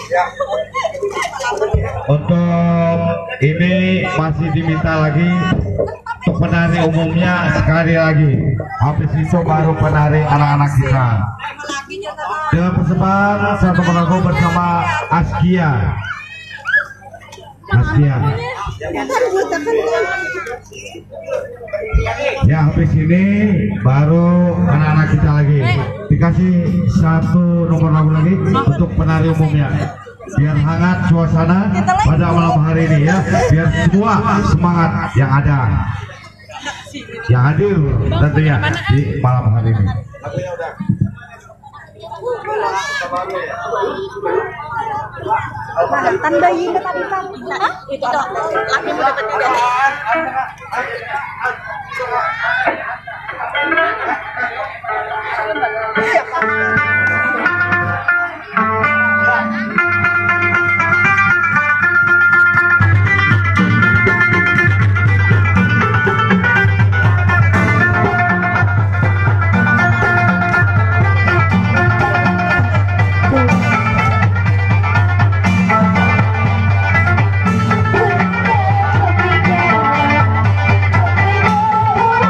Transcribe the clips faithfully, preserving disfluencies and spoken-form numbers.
Untuk ini masih diminta lagi untuk penari umumnya sekali lagi. Habis itu baru penari anak-anak kita. Dengan persembahan satu lagu bersama Askia. Askia. Ya, habis ini baru anak-anak kita lagi dikasih satu nomor lagu lagi untuk penari umumnya, biar hangat suasana pada malam hari ini ya, biar semua semangat yang ada yang hadir tentunya di malam hari ini. Tandain ke tadi kamu itu laki mau dapat tiga. Oh,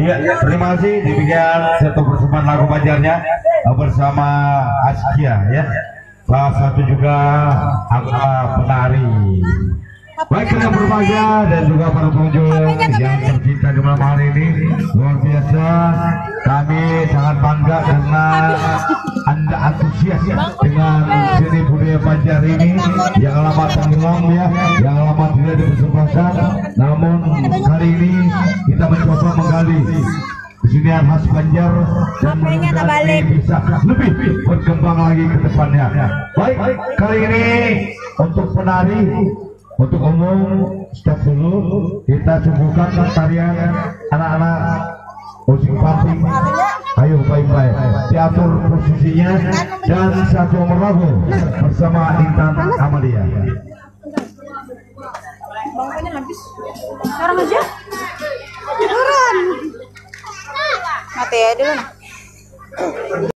Ya, terima kasih. Demikian satu persembahan lagu Banjarnya bersama Askia ya. Salah satu juga anggota penari. Baik, kita berbahagia dan juga para pengunjung yang tercinta di malam hari ini, luar biasa. Kami sangat bangga karena Anda antusias dengan seni budaya Banjar ini yang lama tenggelam ya, yang lama tidak dipersembahkan. Namun kali ini kita mencoba menggali kesenian khas Banjar dan mudah-mudahan bisa lebih berkembang lagi ke depannya. Baik, kali ini untuk penari, untuk umum stop dulu, kita suguhkan tarian anak-anak musik party. Ayo baik-baik diatur posisinya dan satu nomor lagu bersama Intan Amalia. Bangkanya habis. Sekarang aja. Turun. Mati ya dulu.